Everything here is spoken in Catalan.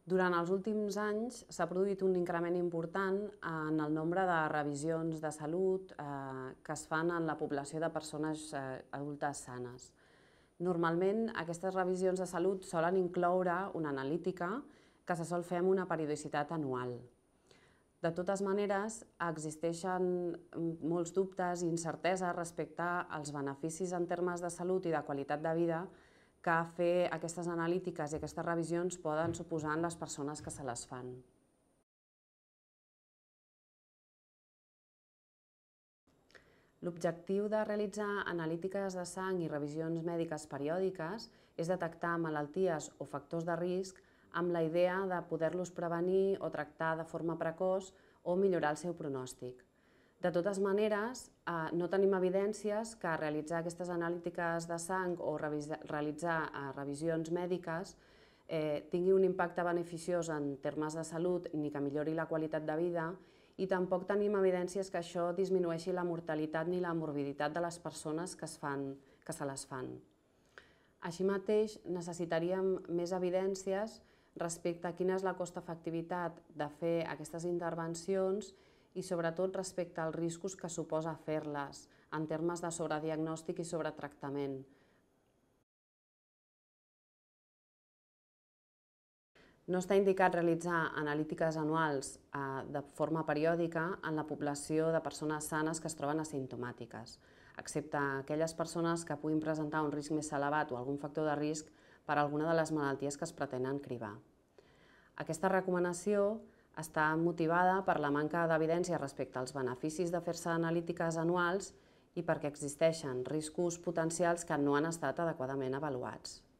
Durant els últims anys s'ha produït un increment important en el nombre de revisions de salut que es fan en la població de persones adultes sanes. Normalment, aquestes revisions de salut solen incloure una analítica que se sol fer amb una periodicitat anual. De totes maneres, existeixen molts dubtes i incerteses respecte als beneficis en termes de salut i de qualitat de vida que fer aquestes analítiques i aquestes revisions poden suposar en les persones que se les fan. L'objectiu de realitzar analítiques de sang i revisions mèdiques periòdiques és detectar malalties o factors de risc amb la idea de poder-los prevenir o tractar de forma precoç o millorar el seu pronòstic. De totes maneres, no tenim evidències que realitzar aquestes analítiques de sang o realitzar revisions mèdiques tingui un impacte beneficiós en termes de salut ni que millori la qualitat de vida, i tampoc tenim evidències que això disminueixi la mortalitat ni la morbiditat de les persones que se les fan. Així mateix, necessitaríem més evidències respecte a quina és la cost-efectivitat de fer aquestes intervencions i sobretot respecte als riscos que suposa fer-les en termes de sobrediagnòstic i sobretractament. No està indicat realitzar analítiques anuals de forma periòdica en la població de persones sanes que es troben asimptomàtiques, excepte aquelles persones que puguin presentar un risc més elevat o algun factor de risc per a alguna de les malalties que es pretenen cribar. Aquesta recomanació està motivada per la manca d'evidència respecte als beneficis de fer-se analítiques anuals i perquè existeixen riscos potencials que no han estat adequadament avaluats.